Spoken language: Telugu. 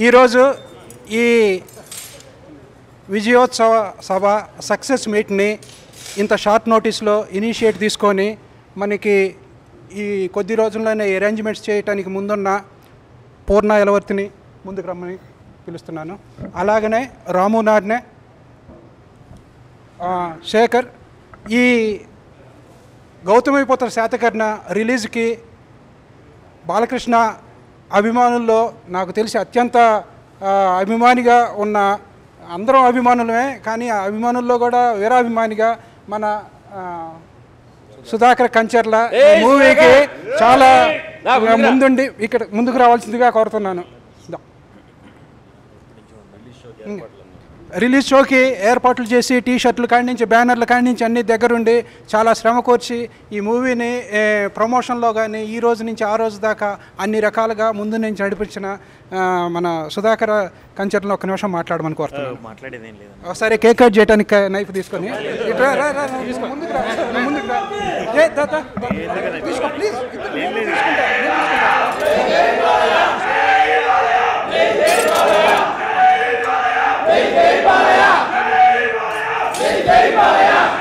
ఈరోజు ఈ విజయోత్సవ సభ సక్సెస్ మీట్ని ఇంత షార్ట్ నోటీస్లో ఇనిషియేట్ తీసుకొని మనకి ఈ కొద్ది రోజుల్లోనే అరేంజ్మెంట్స్ చేయడానికి ముందున్న పూర్ణ ఎలవర్తిని ముందుకు రమ్మని పిలుస్తున్నాను. అలాగనే రాము నార్నే, శేఖర్, ఈ గౌతమిపుత్ర శాతకర్ణ రిలీజ్కి బాలకృష్ణ అభిమానుల్లో నాకు తెలిసి అత్యంత అభిమానిగా ఉన్న, అందరం అభిమానులమే, కానీ ఆ అభిమానుల్లో కూడా వీరాభిమానిగా మన సుధాకర్ కంచర్ల మూవీకి చాలా ముందుండి ఇక్కడ ముందుకు రావాల్సిందిగా కోరుతున్నాను. రిలీజ్ షోకి ఏర్పాట్లు చేసి టీషర్ట్లు కాడి నుంచి బ్యానర్ల కాడి నుంచి అన్ని దగ్గరుండి చాలా శ్రమ కోర్చి ఈ మూవీని ప్రమోషన్లో కానీ ఈ రోజు నుంచి ఆ రోజు దాకా అన్ని రకాలుగా ముందు నుంచి నడిపించిన మన సుధాకర్ కంచర్లను ఒక నిమిషం మాట్లాడమని కోరుతున్నాను. ఒకసారి కేక్ కట్ చేయడానికి నైఫ్ తీసుకొని జై బాలయ్య.